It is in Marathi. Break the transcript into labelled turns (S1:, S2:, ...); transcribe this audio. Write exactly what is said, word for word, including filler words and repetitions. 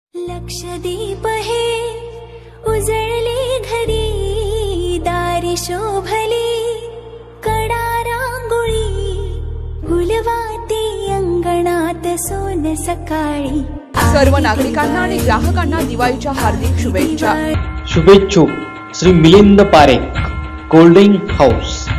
S1: लक्षदीप हे उजळले घरी, दारी शोभली कडा रांगोळी, फुलवाती अंगणात सोन सकाळी।
S2: सर्व नागरिकांना आणि ग्राहकांना दिवाळीच्या हार्दिक शुभेच्छा।
S3: शुभेच्छुक श्री मिलिंद पारेख, कोल्डिंग हाऊस।